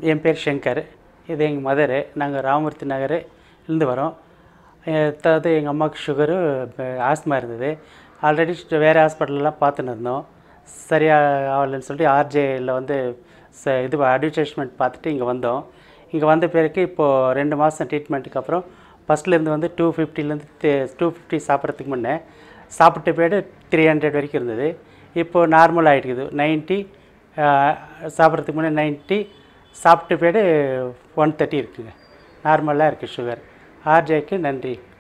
என் பேர் ஷங்கர். இது எங்கள் மதரு. நாங்கள் ராமூர்த்தி நகர் இருந்து வரோம். அதாவது எங்கள் அம்மாவுக்கு ஷுகரு, ஆஸ்மா இருந்தது. ஆல்ரெடி வேறு ஹாஸ்பிட்டல்லாம் பார்த்துன்னு இருந்தோம். சரியாக ஆகலைன்னு சொல்லிட்டு ஆர்ஜேயில் வந்து இது அட்வர்டைஸ்மெண்ட் பார்த்துட்டு இங்கே வந்தோம். இங்கே வந்த பிறகு இப்போது 2 மாதம் ட்ரீட்மெண்ட்டுக்கு அப்புறம் ஃபஸ்ட்லேருந்து வந்து 250லேருந்து 250 சாப்பிட்றதுக்கு முன்னே சாப்பிட்ட பேடு 300 வரைக்கும் இருந்தது. இப்போது நார்மல் ஆகிட்டுக்குது. 90 சாப்பிட்றதுக்கு முன்னே 90, சாப்பிட்ட பேடு 130 இருக்குங்க. நார்மலாக இருக்குது ஷுகர். ஆர்ஜேக்கு நன்றி.